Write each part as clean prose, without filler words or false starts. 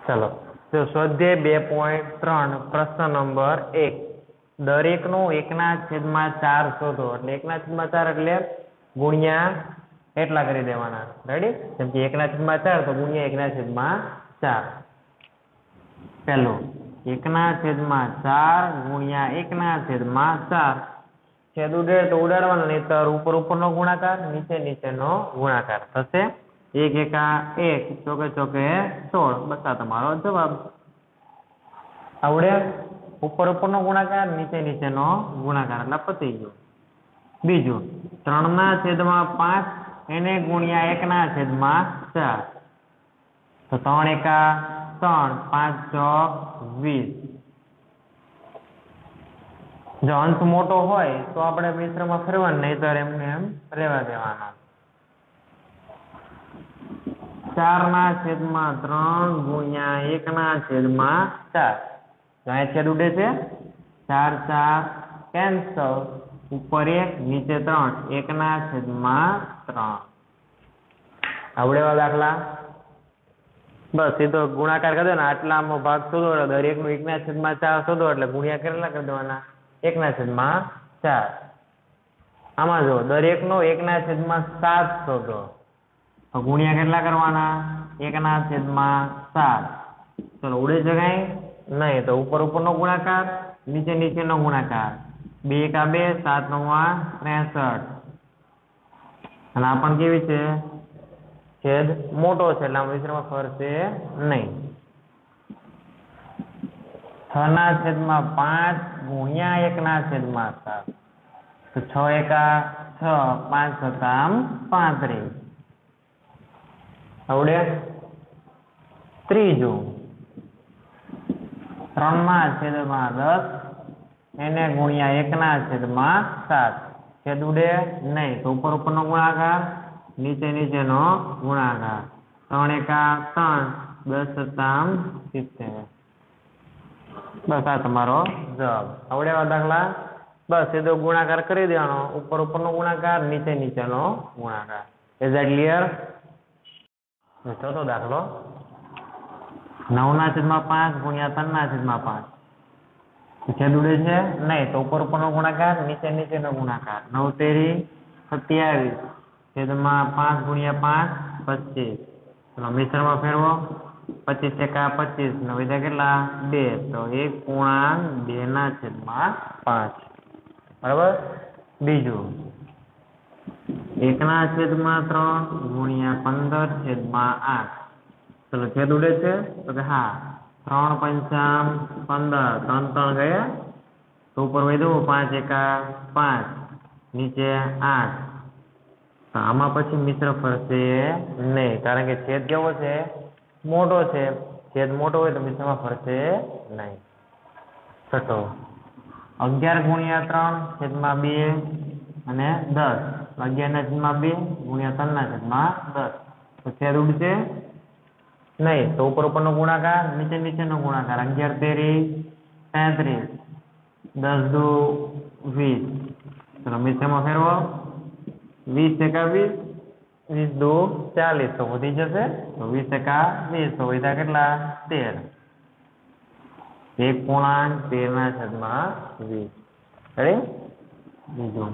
चलो तो स्वाध्याय 2.3 प्रश्न नंबर 1 दरेकनो 1/4 शोधो એટલે 1/4 એટલે ગુણ્યા એટલા કરી દેવાના રેડી જેમ કે 1/4 તો ગુણ્યા 1/4 પહેલો 1/4 ગુણ્યા 1/4 છેદ ઉડે તો ઉડાડવાનો નહીતર ઉપર ઉપરનો ગુણાકાર નીચે નીચેનો ગુણાકાર થશે 1 એકા 1 ચોકે ચોકે 16 બસ આ તમારો જવાબ આવડે ઉપર ઉપરનો ગુણાકાર નીચે નીચેનો ગુણાકાર એટલે પતી ગયો બીજું 3/5 એને ગુણ્યા 1/4 તો 3 એકા 3 5 ચોક 20 જો અંશ મોટો હોય તો આપણે મિશ્રમાં ફેરવાનું નહીતર એમને એમ રહેવા દેવાના 4/3 ગુણ્યા 1/4 અહીંયા છેદ ઉડે છે 4 4 કેન્સલ ઉપર 1 નીચે 3 1/3 આવડેવા દાખલા બસ સીધો ગુણાકાર કરી દો ને આટલામાં ભાગ શોધો એટલે દરેકનું 1/4 શોધો એટલે ગુણ્યા કેટલા કરી દેવાના 1/4 આમાં જો દરેકનો 1/7 શોધો તો ગુણ્યા કેટલા કરવાના 1/7 ચલો ઉડે છે કઈ નહીં તો ઉપર ઉપરનો ગુણાકાર નીચે નીચેનો ગુણાકાર 2 એકા 2 7 9 63 અને આ પણ કેવી છે છેદ મોટો છે એટલે આમ મિશ્રમાં ફરશે નહીં 6/5 ગુણ્યા 1/7 તો 6 એકા 6 5 સતામ 35 આવડે ત્રીજું 3/10 એને ગુણ્યા 1/7 છેદ ઉડે નહીં તો ઉપર ઉપરનો ગુણાકાર નીચે નીચેનો ગુણાકાર 3 એકા 3 10 સતામ 70 બસ આ તમારો જવાબ આવડેવા દાખલા બસ સીધો ગુણાકાર કરી દેવાનો ઉપર ઉપરનો ગુણાકાર નીચે નીચેનો ગુણાકાર ઇઝ ધેટ ક્લિયર ચોથો દાખલો 9/5 ગુણ્યા 3/5 છેદ ઉડે છે નહીં તો ઉપર ઉપરનો ગુણાકાર નીચે નીચેનો ગુણાકાર 9 તેરી 27 છેદમાં 5 ગુણ્યા 5 25 ચલો મિશ્રમાં ફેરવો 25 એકા 25 ને વધ્યા કેટલા 2 તો 1/2/5 બરાબર બીજું 1/3 ગુણ્યા 15/8 ચલો છેદ ઉડે છે તો કે હા 3 5 15 3 3 ગયા તો ઉપર વધ્યું 5 એકા 5 નીચે 8 તો આમાં પછી મિશ્ર ફરશે નહીં કારણ કે છેદ કેવો છે મોટો છે છેદ મોટો હોય તો મિશ્રમાં ફરશે નહીં છઠ્ઠો 11 ગુણ્યા 3 છેદમાં 2 અને 10 11/2 ગુણ્યા 3/10 તો છેદ ઉડશે નહીં તો ઉપર ઉપરનો ગુણાકાર નીચે નીચેનો ગુણાકાર 11 તેરી 33 10 દુ 20 ચલો મિશ્રમાં ફેરવો 20 એકા 20 20 દુ 40 તો વધી જશે તો 20 એકા 20 તો વધ્યા કેટલા 13 1/13/20 રેડી બીજું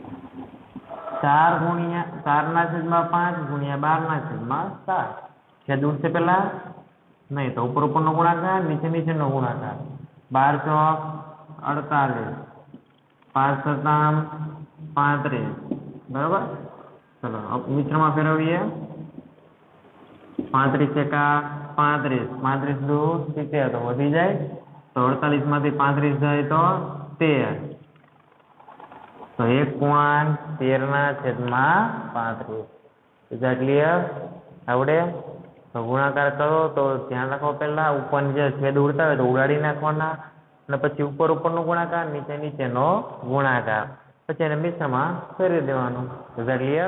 4/5 ગુણ્યા 12/7 છેદ ઉડશે પેલા નહીં તો ઉપર ઉપરનો ગુણાકાર નીચે નીચેનો ગુણાકાર 12 ચોક 48 5 સતામ 35 બરાબર ચલો મિશ્રમાં ફેરવીએ 35 એકા 35 35 દુ 70 તો વધી જાય તો 48 માંથી 35 જાય તો 13 તો 1/13/35 ઇઝ ધેટ ક્લિયર આવડે તો ગુણાકાર કરો તો ધ્યાન રાખો પહેલા ઉપરની જે છેદ ઉડતા હોય તો ઉડાડી નાખવાના અને પછી ઉપર ઉપરનો ગુણાકાર નીચે નીચેનો ગુણાકાર પછી એને મિશ્રમાં ફેરવી દેવાનું ઇઝ ધેટ ક્લિયર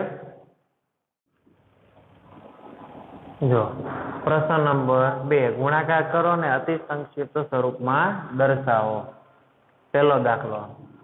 જો પ્રશ્ન નંબર 2 ગુણાકાર કરો ને અતિ સંક્ષિપ્ત સ્વરૂપમાં દર્શાવો પહેલો દાખલો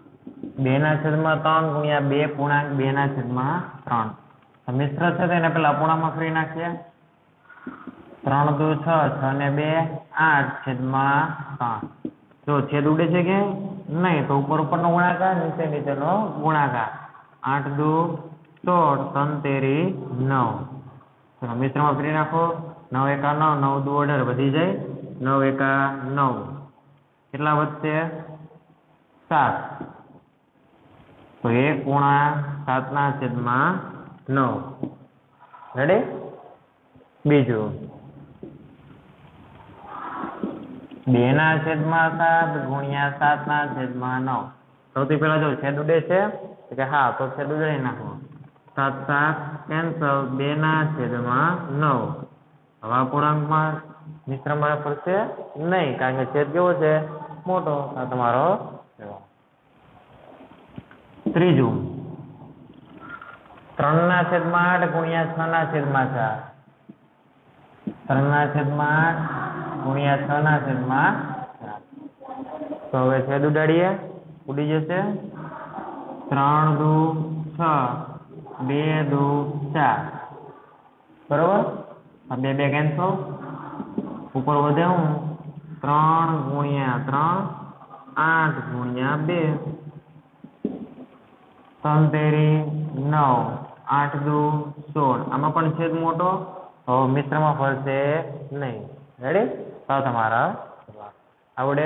2/3 ગુણ્યા 2 પૂર્ણાંક 2/3 મિશ્ર છે તો એને પેલા અપૂર્ણાંકમાં ફેરવી નાખીએ 3 દુ 6, 6 ને 2 8 છેદમાં 3. જો છેદ ઉડે છે કે નહીં તો ઉપર ઉપરનો ગુણાકાર નીચે નીચેનો ગુણાકાર. 8 દુ 16, 3 તેરી 9. ચલો મિશ્રમાં ફેરવી નાખો. 9 એકા 9, 9 દુ 18 વધી જાય. 9 એકા 9 કેટલા વધશે? 7. તો 1 ગુણા 7 ના છેદમાં 9. રેડી? બીજું 2 ના છેદમાં 7 ગુણ્યા 7 ના છેદમાં 9. સૌથી પહેલા જો છેદ ઉડે છે કે હા તો છેદ ઉડાડી નાખો. 7 7 કેન્સલ. 2 ના છેદમાં 9. હવે અપૂર્ણાંકમાં મિશ્રમાં ફરશે નહીં કારણ કે છેદ કેવો છે? મોટો. આ તમારો જવાબ. ત્રીજું 3 ના છેદમાં 8 ગુણ્યા 6 ના છેદમાં 4. 3 ના છેદમાં 8 ગુણ્યા 6 ના છેદમાં 4. તો હવે છેદ ઉડાડીએ. ઉડી જશે. 3 દુ 6, 2 દુ 4. બરોબર? આ 2 2 કેન્સલ. ઉપર વધે હું 3 ગુણ્યા 3, 8 ગુણ્યા 2. 3 તેરી 9, 8 દુ 16. આમાં પણ છેદ મોટો. તો મિશ્રમાં ફરશે નહીં. રેડી? તો તમારા આવડે.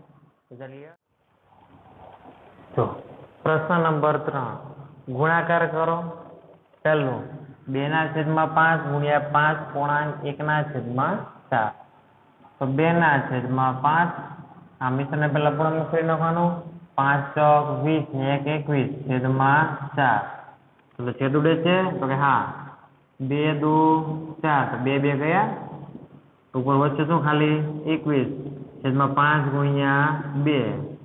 તો પ્રશ્ન નંબર 3 ગુણાકાર કરો. પહેલું 2 ના છેદમાં 5 ગુણ્યા 5 પૂર્ણાંક 1 ના છેદમાં 4. તો 2 ના છેદમાં 5. આ મિશ્રને પહેલા પૂર્ણાંક ફેરવી નાખવાનું. 5 ચોક 20 ને 1 21 છેદમાં 4. તો છેદ ઉડે છે તો કે હા. 2 દુ 4 તો 2 2 ગયા. ઉપર વચ્ચે શું ખાલી 21 છેદમાં 5 ગુણ્યા 2.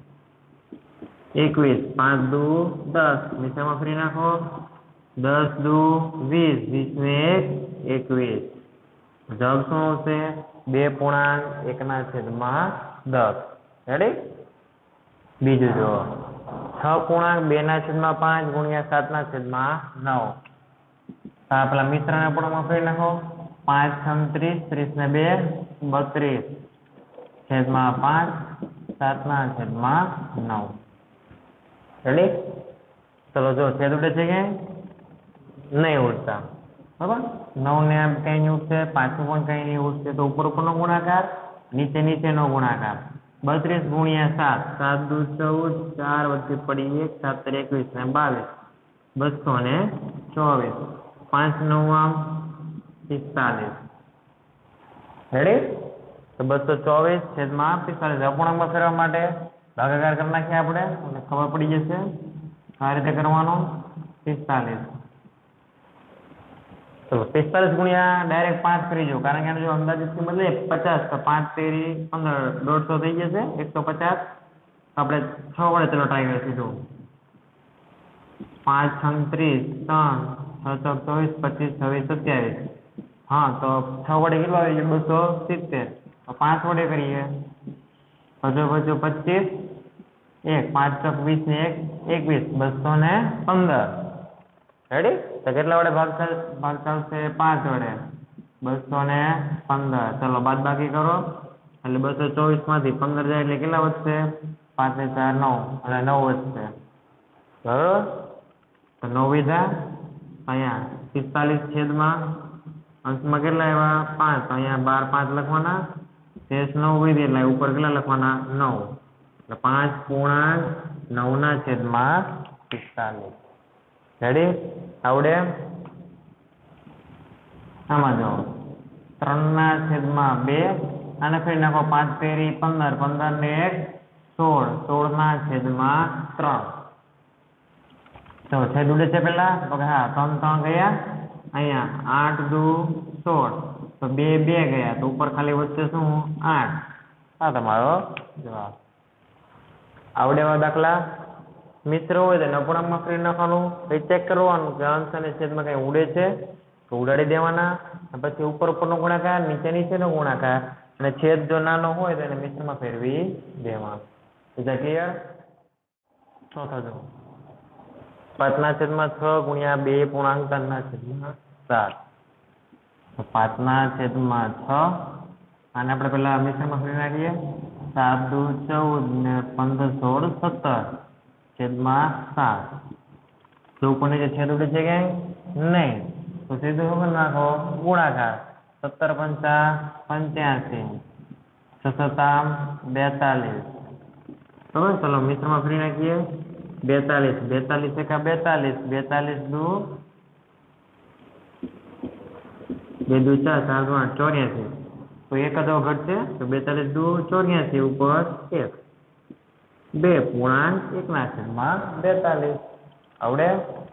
21 5 દુ 10 મિશ્રમાં ફેરવી નાખો. 10 દુ 20, 20 ને 1 21. જવાબ શું આવશે? 2 પૂર્ણાંક 1 ના છેદમાં 10. રેડી? બીજું જો 6 પૂર્ણાંક 2 ના છેદમાં 5 ગુણ્યા 7 ના છેદમાં 9. આ પેલા મિશ્રને પણ ફેરવી નાખો. 5 36, 30 ને 2 32 છેદમાં 5, 7 ના છેદમાં 9. રેડી? ચલો જો છેદ ઉડે છે કે નહીં ઉડતા? બરાબર? 9 ને કઈ નહીં ઉડશે. 5 પણ કઈ નહીં ઉડશે. તો ઉપર ઉપરનો ગુણાકાર, નીચે નીચેનો ગુણાકાર. 32 ગુણ્યા 7, 7 દુ 14, 4 વચ્ચે પડી 1, 7 તેરી 21 ને 22. 224. 5 9 45. રેડી? તો 224 છેદમાં 45. અપૂર્ણાંકમાં ફેરવા માટે ભાગાકાર કરી નાખીએ આપણે એટલે ખબર પડી જશે. આ રીતે કરવાનો. 45. ચલો 45 ગુણ્યા ડાયરેક્ટ 5 કરી જો કારણ કે જો અંદાજિત કિંમત લે 50 તો 5 તેરી 15 150 થઈ જશે. 150. આપણે 6 વડે ચલો ટ્રાય કરીએ સીધું. 5 36, 3 6 24, 25 26 27. હા તો 6 વડે કેટલું આવી ગયું? 270. તો 5 વડે કરીએ. હજુ 25 1 5 ચોક 20 ને 1 21 215. રેડી? તો કેટલા વડે ભાગ ચાલશે? 5 વડે. 215. ચલો બાદબાકી કરો એટલે 224 માંથી 15 જાય એટલે કેટલા વધશે? 5 ને 4 9 અને 9 વધશે. બરોબર? તો 9 વિધા અહીંયા 45 છેદમાં અંશમાં કેટલા આવ્યા? 5. અહીંયા 12 5 લખવાના. શેષ 9 વિધી એટલે ઉપર કેટલા લખવાના? 9. એટલે 5 પૂર્ણાંક 9 ના છેદમાં 45. રેડી? આવડે? આમાં જો 3 ના છેદમાં 2. આને ફેરી નાખો. 5 તેરી 15, 15 ને 1 16, 16 ના છેદમાં 3. તો છેદ ઉડે છે પેલા તો કે હા 3 3 ગયા. અહીંયા 8 દુ 16 તો 2 2 ગયા. તો ઉપર ખાલી વચ્ચે શું? 8. આ તમારો જવાબ. આવડે એવા દાખલા? મિત્ર હોય તો અપૂર્ણાંકમાં ફેરવી નાખવાનું. પછી ચેક કરવાનું કે અંશ અને છેદમાં કઈ ઉડે છે તો ઉડાડી દેવાના. પછી ઉપર ઉપરનો ગુણાકાર, નીચે નીચેનો ગુણાકાર અને છેદ જો નાનો હોય તો એને મિશ્રમાં ફેરવી દેવાનું. બીજા ક્લિયર? ચોથો જો 5 ના છેદમાં 6 ગુણ્યા 2 પૂર્ણાંક 3 ના છેદમાં 7. તો 5/6 આને આપણે પેલા મિશ્રમાં ફેરવી નાખીએ 7 દુ 14 ને 15 16 17 છેદમાં 7 તો ઉપરની જે છેદ ઉડે છે કે નહીં તો સીધું શું કરી નાખો ગુણાકાર 17 પંચા 85 છસતામ 42 તો ચલો મિશ્રમાં ફેરવી નાખીએ 42 એકા 42 42 દુ 2 દુ 4 4 દુ 8 84 તો એક જ ઘટશે તો 42 દુ 84 ઉપર 1 2.1/42 આવડે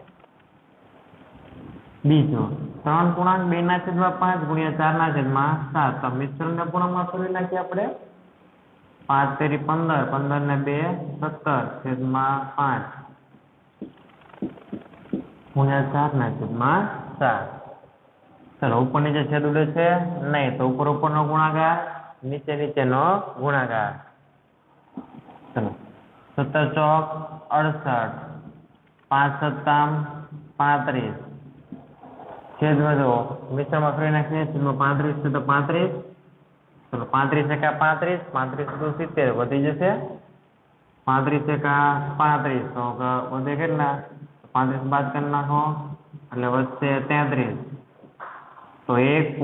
બીજો 3.2/5 ગુણ્યા 4/7 તો મિશ્રણને પૂર્ણમાં ફેરવી નાખીએ આપણે 5 તેરી 15 15 ને 2 17 છેદમાં 5 ગુણ્યા 4/7 ચલો ઉપરની જે છેદ ઉડે છે નહીં તો ઉપરનો ગુણાકાર નીચેનો ગુણાકાર ચલો 17 ચોક 68 5 સત્તામ 35 છેદમાં જો મિશ્રમાં ફેરવી નાખીએ છેદમાં 35 છે તો 35 ચલો 35 એકા 35 35 તો 70 વધી જશે 35 એકા 35 તો વધે કેટલા 35 બાદ કરી નાખો એટલે વધશે 33 તો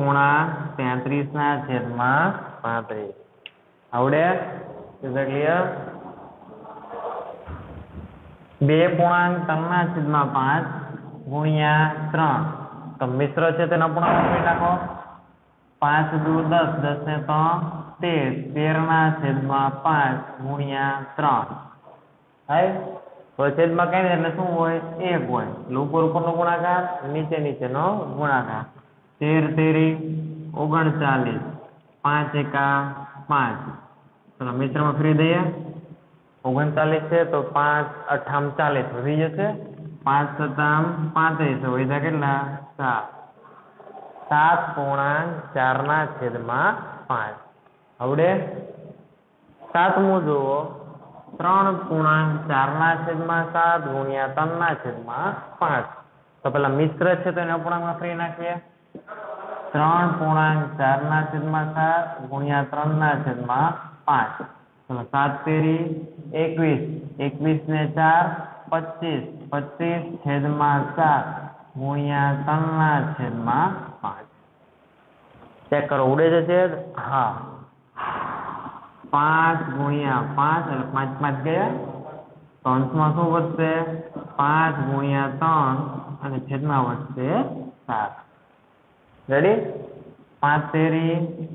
1.33/35 આવડે ક્લિયર 2.3/5 ગુણ્યા 3 તો મિશ્ર છે તેને અપૂર્ણાંક કરી નાખો 5 દુ 10 10 ને 3 13 ગુણ્યા 3 થાય તો છેદમાં કઈ એટલે શું હોય 1 હોય એટલે ઉપરનો ગુણાકાર નીચેનો ગુણાકાર 13 તેરી 39 5 એકા 5 ચલો મિશ્રમાં ફેરવી દઈએ 39 છે તો 5 8 40 વધી જશે 5 સત્તામ 35 વધ્યા કેટલા 7.4/5 આવડે સાતમું જુઓ 3.4/7 ગુણ્યા 3/5 તો પેલા મિશ્ર છે તો એને અપૂર્ણાંકમાં ફેરવી નાખીએ 3.4/7 ગુણ્યા 3/5 ચલો 7 તેરી 21 21 ને 4 25 25 છેદમાં 7 ગુણ્યા 3/5 ચેક કરો ઉડે છે છેદ હા 5 ગુણ્યા 5 એટલે 5 5 ગયા તો અંશમાં શું વધશે 5 ગુણ્યા 3 અને છેદમાં વધશે 7 રેડી 5 તેરી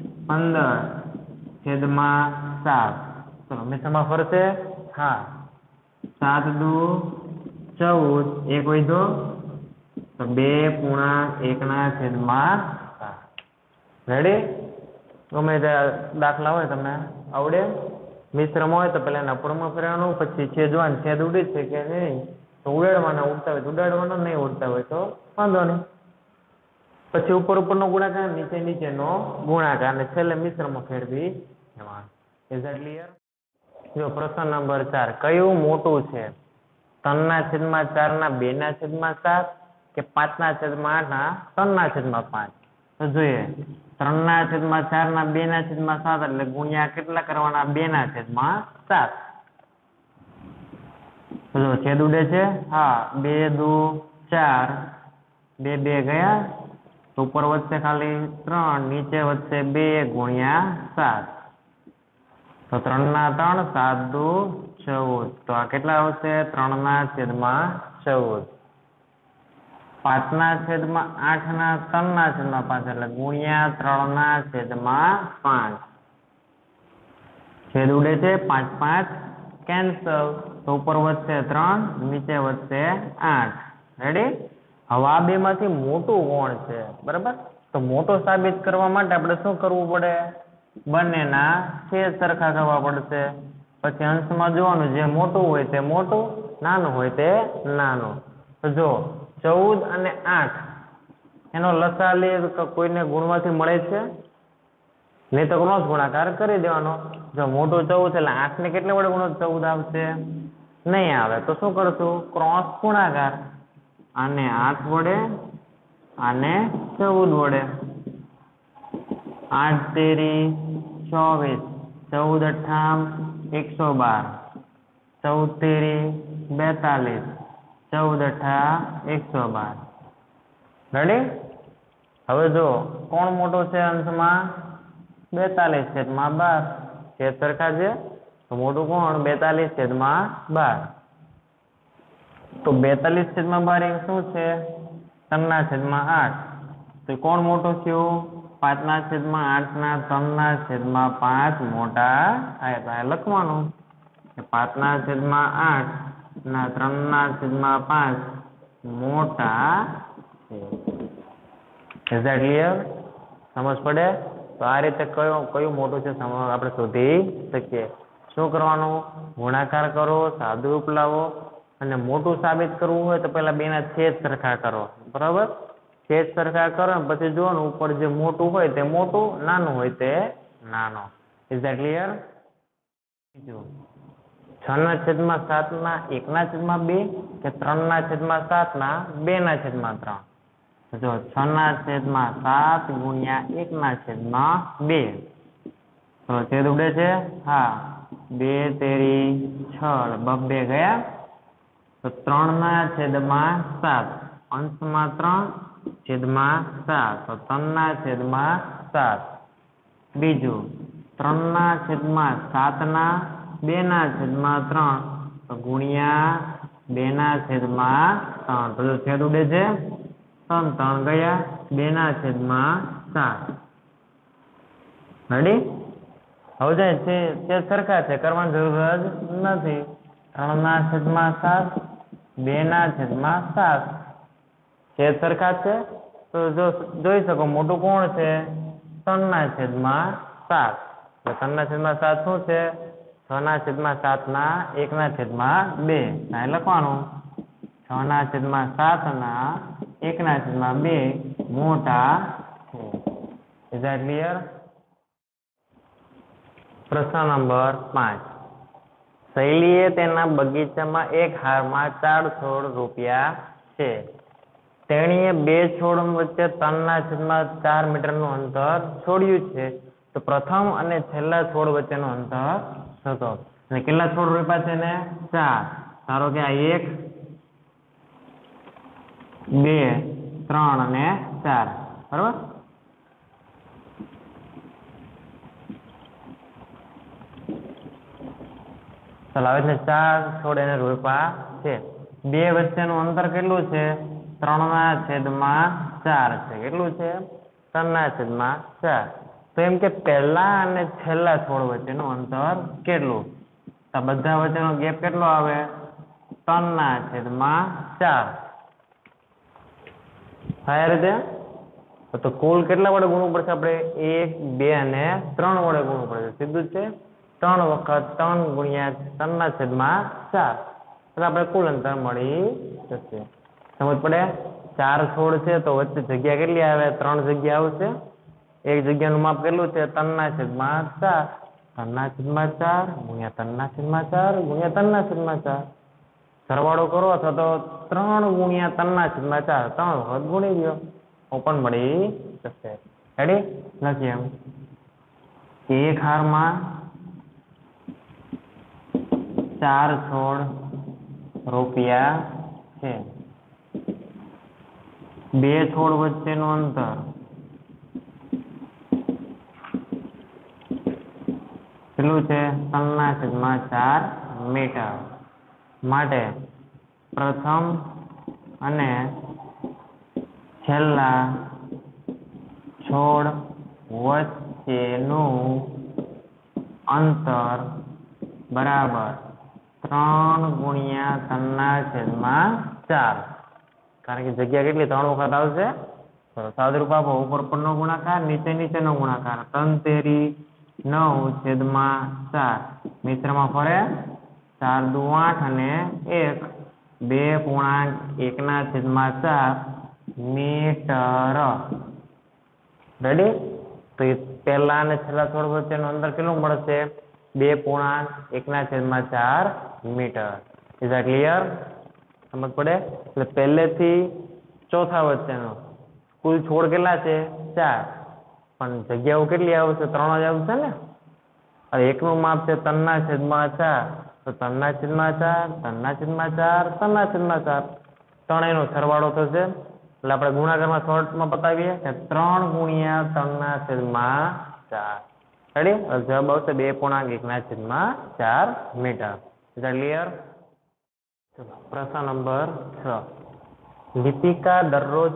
15 છેદમાં 7 ચલો મિશ્રમાં ફરશે હા 7 દુ 14 એક વધ્યો તો 2.1/7 રેડી ગમે તે દાખલા હોય તમને આવડે મિશ્રમાં હોય તો પેલા એના અપૂર્ણાંકમાં ફેરવવાનું પછી છેદ જોવાનું છેદ ઉડે છે કે નહીં તો ઉડાડવાના ઉડતા હોય તો ઉડાડવાના નહીં ઉડતા હોય તો વાંધો નહીં પછી ઉપરનો ગુણાકાર નીચેનો ગુણાકાર અને છેલ્લે મિશ્રમાં ફેરવી જવાનું ઇઝ ધેટ ક્લિયર જો પ્રશ્ન નંબર 4 કયું મોટું છે 3/4/2/7 કે 5/8/3/5 તો જોઈએ 3/4/2/7 એટલે ગુણ્યા કેટલા કરવાના 2/7 જો છેદ ઉડે છે હા 2 દુ 4 2 2 ગયા તો ઉપર વધશે ખાલી 3 નીચે વધશે 2 ગુણ્યા 7 તો 3/3 7 દુ 14 તો આ કેટલા આવશે 3/14 5/8/3/5 એટલે ગુણ્યા 3/5 છેદ ઉડે છે 5 5 કેન્સલ તો ઉપર વધશે 3 નીચે વધશે 8 રેડી હવે આ બે માંથી મોટું કોણ છે બરાબર તો મોટો સાબિત કરવા માટે આપણે શું કરવું પડે બંનેના છેદ સરખા કરવા પડશે પછી અંશમાં જોવાનું જે મોટું હોય તે મોટું નાનું હોય તે નાનું તો જો 14 અને 8 એનો લસા લે તો કોઈને ગુણમાંથી મળે છે નહીં તો ક્રોસ ગુણાકાર કરી દેવાનો જો મોટું 14 એટલે 8 ને કેટલા વડે ગુણો 14 આવશે નહીં આવે તો શું કરશું ક્રોસ ગુણાકાર આને 8 વડે આને 14 વડે 8 તેરી 24, 14 અઠ્ઠામ 112, 14 તેરી 42, 14 અઠ્ઠા 112. રેડી? હવે જો કોણ મોટો છે અંશમાં? 42/12. છેદ સરખા છે તો મોટું કોણ? 42/12. તો 42/12 એ શું છે? 3/8. તો કોણ મોટો થયો? 5/8 ના 3/5 મોટા થાય. તો આ લખવાનું 5/8 ના 3/5 મોટા છે. Is that clear? સમજ પડે? તો આ રીતે કયું મોટું છે આપણે શોધી શકીએ. શું કરવાનું? ગુણાકાર કરો, સાદુરૂપ લાવો, અને મોટું સાબિત કરવું હોય તો પહેલા બેના છેદ સરખા કરો. બરાબર? છેદ સરખા કરો પછી જોવાનું ઉપર જે મોટું હોય તે મોટું, નાનું હોય તે નાનો. Is that clear? 6/7 ના 1/2 કે 3/7 ના 2/3? જો 6/7 ગુણ્યા 1/2. તો છેદ ઉડે છે? હા. 2 તેરી 6, 2 ગયા. તો 3/7 અંશમાં 3 છેદમાં 7, તો 3/7. બીજું 3/7 ના 2/3, તો ગુણ્યા 2/3. તો જો છેદ ઉડે છે? 3 ગયા. 2/7. રેડી? હવે જાય છેદ સરખા છે, કરવાની જરૂર જ નથી. 3/7, 2/7. છેદ સરખા છે તો જોઈ શકો મોટું કોણ છે? 3/7. 3/7 શું છે? 6/7 ના 1/2. અહીં લખવાનું 6/7 ના 1/2 મોટા છે. Is that clear? પ્રશ્ન નંબર 5. શૈલીએ તેના બગીચામાં એક હારમાં 4 છોડ રોપ્યા છે. તેણીએ 2 છોડ વચ્ચે 3/4 મીટરનું અંતર છોડ્યું છે. તો પ્રથમ અને છેલ્લા છોડ વચ્ચેનું અંતર શોધો. અને કેટલા છોડ રોપ્યા છે ને? 4. ધારો કે આ 1, 2, 3 અને 4. બરાબર? ચાલો આવે છે 4 છોડ એને રોપ્યા છે. 2 વચ્ચેનું અંતર કેટલું છે? 3/4 છે. કેટલું છે? 3/4. તો એમ કે પહેલા અને છેલ્લા છોડ વચ્ચેનું અંતર કેટલું? તો બધા વચ્ચેનો ગેપ કેટલો આવે? 3/4. થાય રીતે? તો કુલ કેટલા વડે ગુણવું પડશે આપણે? 1, 2 અને 3 વડે ગુણવું પડશે. સીધું જ છે. 3 વખત 3 ગુણ્યા 3/4. એટલે આપણે કુલ અંતર મળી જશે. સમજ પડે? 4 છોડ છે તો વચ્ચે જગ્યા કેટલી આવે? 3 જગ્યા આવશે. એક જગ્યાનું માપ કેટલું છે? 3/4. 3/4 ગુણ્યા 3/4 ગુણ્યા 3/4. સરવાળો કરો અથવા તો 3 ગુણ્યા 3/4 3 વખત ગુણી દો. પણ મળી જશે. રેડી? લખીએ એમ. એક હારમાં 4 છોડ રોપ્યા છે. 2 છોડ વચ્ચેનું અંતર કેટલું છે? 3/4 મીટર. માટે પ્રથમ અને છેલ્લા છોડ વચ્ચેનું અંતર બરાબર 3 ગુણ્યા 3/4. કારણ કે જગ્યા કેટલી? 3 વખત આવશે. સાદુરૂપ આપો. ઉપર પરનો ગુણાકાર, નીચેનો ગુણાકાર. 3 તેરી 9/4. મિશ્રમાં ફરે 4 દુ 8 અને 1 2.1/4 મીટર. રેડી? તો પહેલા અને છેલ્લા છોડ વચ્ચેનું અંતર કેટલું મળશે? 2.1/4 મીટર. Is that clear? સમજ પડે? એટલે પહેલેથી ચોથા વચ્ચેનો કુલ છોડ કેટલા છે? 4. પણ જગ્યાઓ કેટલી આવશે? 3 જ આવશે ને. હવે એકનું માપ છે 3/4, તો 3/4, 3/4, 3/4, ત્રણેયનો સરવાળો થશે. એટલે આપણે ગુણાકારમાં શોર્ટમાં બતાવીએ કે 3 ગુણ્યા 3/4. રેડી? જવાબ આવશે 2.1/4 મીટર. Is that clear? પ્રશ્ન નંબર 6. લિપિકા દરરોજ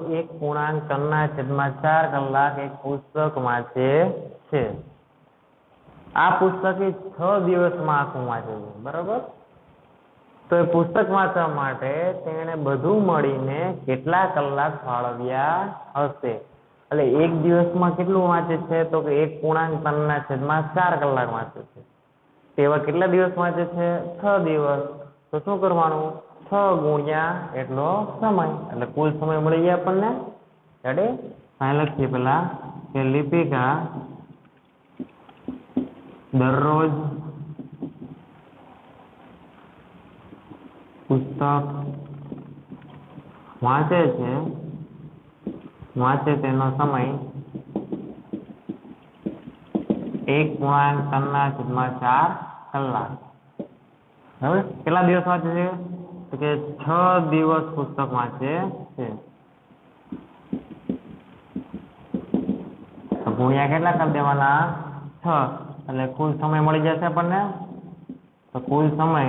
1.3/4 કલાક એક પુસ્તક વાંચે છે. આ પુસ્તક એ 6 દિવસમાં આખું વાંચે છે. બરાબર? તો એ પુસ્તક વાંચવા માટે તેણે બધું મળીને કેટલા કલાક ફાળવ્યા હશે? એટલે એક દિવસમાં કેટલું વાંચે છે? તો કે 1.3/4 કલાક વાંચે છે. તેવા કેટલા દિવસ વાંચે છે? 6 દિવસ. તો શું કરવાનું? 6 ગુણ્યા એટલો સમય, એટલે કુલ સમય મળી ગયા આપણને. રેડી? અહીં લખીએ પેલા કે લિપિકા દરરોજ પુસ્તક વાંચે તેનો સમય 1.3/4 કલાક. બરાબર? કેટલા દિવસ વાંચે છે? તો કે 6 દિવસ પુસ્તક વાંચે છે. ગુણ્યા કેટલા કરી દેવાના? 6. એટલે કુલ સમય મળી જશે આપણને. તો કુલ સમય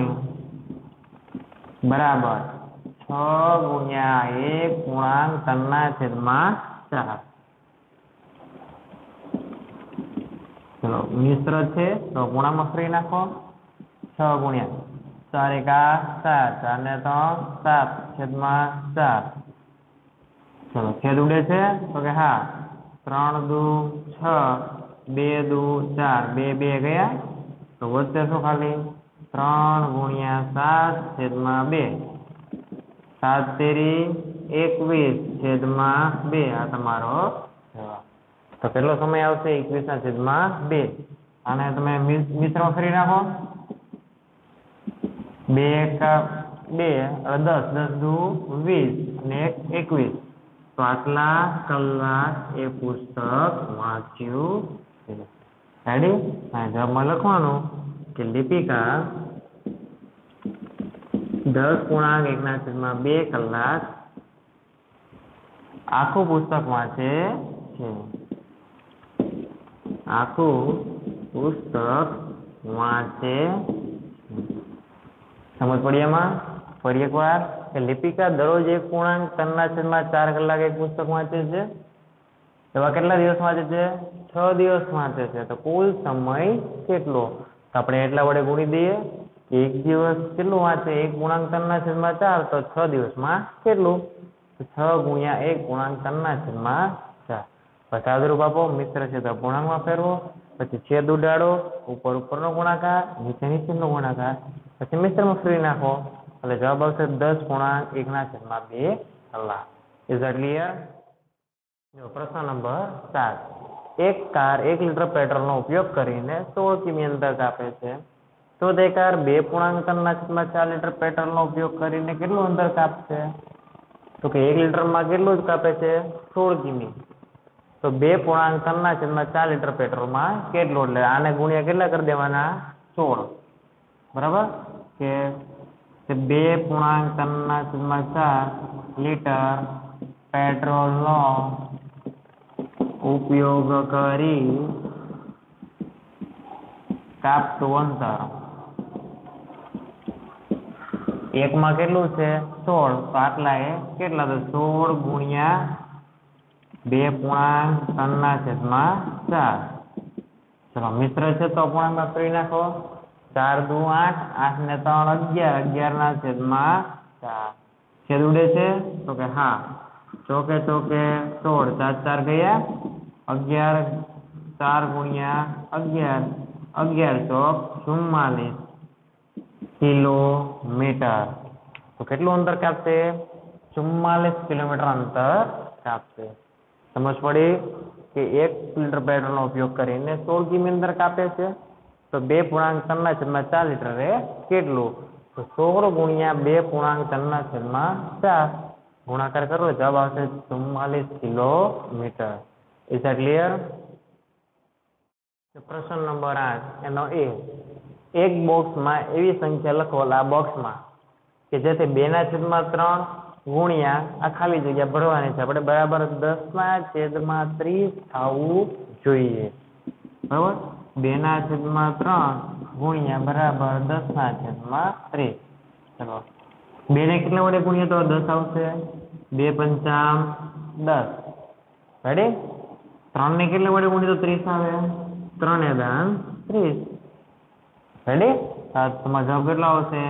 બરાબર 6 ગુણ્યા 1.3/4. ચલો મિશ્ર છે તો ગુણામાં ફરી નાખો. 6 ગુણ્યા 4 એકા 7, 4 ને 3 7/4. ચલો છેદ ઉડે છે તો કે હા. 3 દુ 6, 2 દુ 4, 2 2 ગયા તો વધશે શું? ખાલી 3 ગુણ્યા 7/2. 7 તેરી 21/2. આ તમારો જવાબ. તો કેટલો સમય આવશે? 21/2. આને તમે મિશ્રમાં ફરી નાખો. 2 એકા 2 એટલે 10, 10 દુ 20 અને 1 21. તો આટલા કલાક એ પુસ્તક વાંચ્યું છે. રેડી? જવાબમાં લખવાનું કે લિપિકા 10.1/2 કલાક આખું પુસ્તક વાંચે છે. આખું પુસ્તક વાંચે. સમજ પડી એમાં? ફરી એકવાર કે લિપિકા દરરોજ 1.3/4 કલાક એક પુસ્તક વાંચે છે. એવા કેટલા દિવસ વાંચે છે? 6 દિવસ વાંચે છે. તો કુલ સમય કેટલો? તો આપણે એટલા વડે ગુણી દઈએ. એક દિવસ કેટલું વાંચે? 1.3/4. તો 6 દિવસમાં કેટલું? 6 ગુણ્યા 1.3/4. પછી સાદુરૂપ આપો. મિશ્ર છે તો પૂર્ણાંકમાં ફેરવો. પછી છેદ ઉડાડો. ઉપરનો ગુણાકાર, નીચેનો ગુણાકાર. પછી મિશ્રમાં ફેરવી નાખો. એટલે જવાબ આવશે 10.1/2 કલાક. Is that clear? પ્રશ્ન નંબર 7. એક કાર 1 લીટર પેટ્રોલનો ઉપયોગ કરીને 16 કિમી અંતર કાપે છે. તો તે કાર 2.3/4 લીટર પેટ્રોલનો ઉપયોગ કરીને કેટલું અંતર કાપશે? તો કે 1 લીટરમાં કેટલું જ કાપે છે? 16 કિમી. તો 2.3/4 લીટર પેટ્રોલમાં કેટલું? એટલે આને ગુણ્યા કેટલા કરી દેવાના? 16. બરાબર? કે 2.3/4 લીટર પેટ્રોલનો ઉપયોગ કરી કાપતું અંતર. એકમાં કેટલું છે? 16. તો આટલા એ કેટલા? તો 16 ગુણ્યા 2.3/4. ચલો મિશ્ર છે તો પૂર્ણાંકમાં ફેરવી નાખો. 4 દુ 8, 8 ને 3 11/4. છેદ ઉડે છે તો કે હા. ચોકે ચોકે 16, 4 4 ગયા 11. 4 ગુણ્યા 11, 11 ચોક 44 કિલોમીટર. તો કેટલું અંતર કાપશે? 44 કિલોમીટર અંતર કાપશે. સમજ પડી કે 1 લીટર પેટ્રોલનો ઉપયોગ કરીને 16 કિમી અંતર કાપે છે. તો 2.3/4 લીટર એ કેટલું? તો 16 ગુણ્યા 2.3/4 ગુણાકાર કરો. જવાબ આવશે 44 કિલોમીટર. Is that clear? પ્રશ્ન નંબર 8 એનો એ એક બોક્સમાં એવી સંખ્યા લખો આ બોક્સમાં કે જેથી 2/3 ગુણ્યા આ ખાલી જગ્યા ભરવાની છે આપણે બરાબર 10/30 થવું જોઈએ બરાબર 2/3 ગુણ્યા બરાબર 10/30 ચલો 2 ને કેટલા વડે ગુણ્યા તો 10 આવશે 2 પંચા 10 રેડી 3 ને કેટલા વડે ગુણ્યા તો 30 આવે 3 × 30 રેડી તમારો જવાબ કેટલો આવશે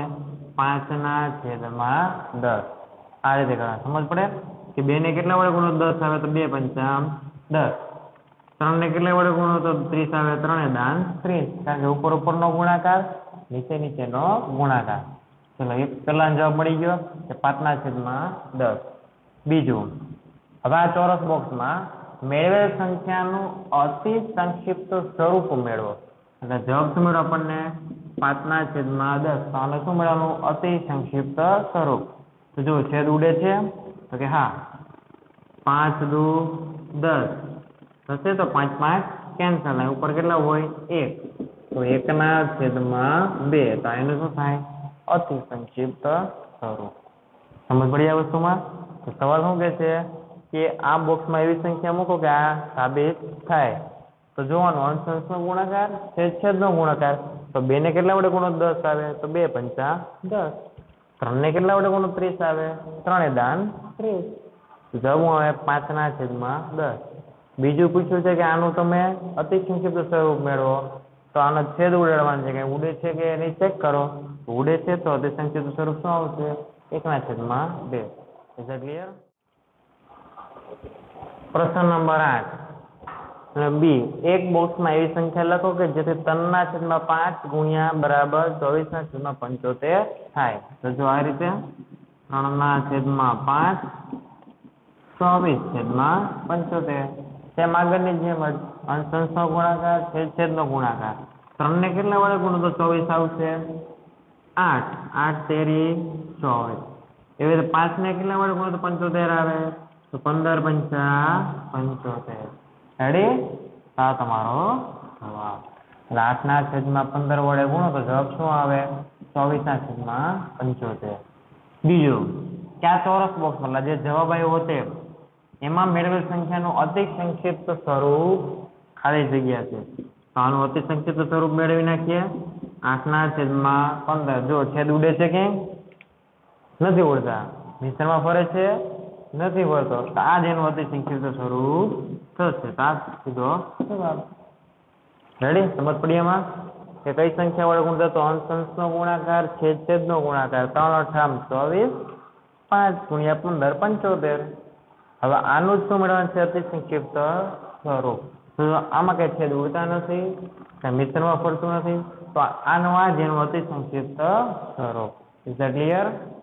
5/10 આ રીતે કરવાનું સમજ પડે કે 2 ને કેટલા વડે ગુણો 10 આવે તો 2 પંચા 10 3 ને કેટલા વડે ગુણો તો 30 આવે 3/30 કારણ કે ઉપર ઉપરનો ગુણાકાર નીચે નીચેનો ગુણાકાર ચલો એક પહેલાનો જવાબ મળી ગયો કે 5/10 બીજું હવે આ ચોરસ બોક્સમાં મેળવેલ સંખ્યાનું અતિ સંક્ષિપ્ત સ્વરૂપ મેળવો એટલે જવાબ શું મળ્યો આપણને 5/10 તો આને શું મળવાનું અતિ સંક્ષિપ્ત સ્વરૂપ તો જો છેદ ઉડે છે તો કે હા 5 દુ 10 થશે તો 5 5 કેન્સલ થાય ઉપર કેટલા હોય 1 તો 1/2 તો એનું શું થાય અતિ સંક્ષિપ્ત સ્વરૂપ સમજ પડી આ વસ્તુમાં તો સવાલ શું કહે છે કે આ બોક્સમાં એવી સંખ્યા મૂકો કે આ સાબિત થાય તો જોવાનું અંશ-અંશનો ગુણાકાર છેદ-છેદનો ગુણાકાર તો 2 ને કેટલા વડે ગુણો 10 આવે તો 2 પંચા 10 3 ને કેટલા વડે ગુણો 30 આવે 3/30 જવાબ આવે 5/10 બીજું પૂછ્યું છે કે આનું તમે અતિ સંક્ષિપ્ત સ્વરૂપ મેળવો તો આનો છેદ ઉડાડવાનો છે કે ઉડે છે કે નહીં ચેક કરો ઉડે છે તો અતિ સંક્ષિપ્ત સ્વરૂપ શું આવશે 1/2 ઇઝ ઇટ ક્લિયર પ્રશ્ન નંબર 8 બી એક બોક્સમાં એવી સંખ્યા લખો કે જેથી 3/5 ગુણ્યા બરાબર 24/75 થાય તો જો આ રીતે 3/5 24/75 તેમ આગળની જેમ જ અંશ-અંશનો ગુણાકાર છેદ-છેદનો ગુણાકાર 3 ને કેટલા વડે ગુણો તો 24 આવશે 8 8 તેરી 24 એવી રીતે 5 ને કેટલા વડે ગુણો તો 75 આવે તો 15 પંચા 75 રેડી આ તમારો જવાબ એટલે 8/15 વડે ગુણો તો જવાબ શું આવે 24/75 બીજું કે આ ચોરસ બોક્સ મતલબ જે જવાબ આવ્યો તે એમાં મેળવેલ સંખ્યાનું અતિ સંક્ષિપ્ત સ્વરૂપ ખાલી જગ્યા છે તો આનું અતિ સંક્ષિપ્ત સ્વરૂપ મેળવી નાખીએ 8/15 જો છેદ ઉડે છે કે નથી ઉડતા મિશ્રમાં ફરે છે નથી ફરતો તો આ જ એનું અતિ સંક્ષિપ્ત સ્વરૂપ થશે તો આ સીધો જવાબ રેડી સમજ પડી એમાં કે કઈ સંખ્યા વડે ગુણતા તો અંશ-અંશનો ગુણાકાર છેદ-છેદનો ગુણાકાર 3/8 24 5 ગુણ્યા 15 75 હવે આનું જ શું મેળવવાનું છે અતિ સંક્ષિપ્ત સ્વરૂપ તો આમાં કઈ છેદ ઉડતા નથી કઈ મિશ્રમાં ફરતું નથી તો આનું આ જેનું અતિ સંક્ષિપ્ત સ્વરૂપ ઇઝ ધેટ ક્લિયર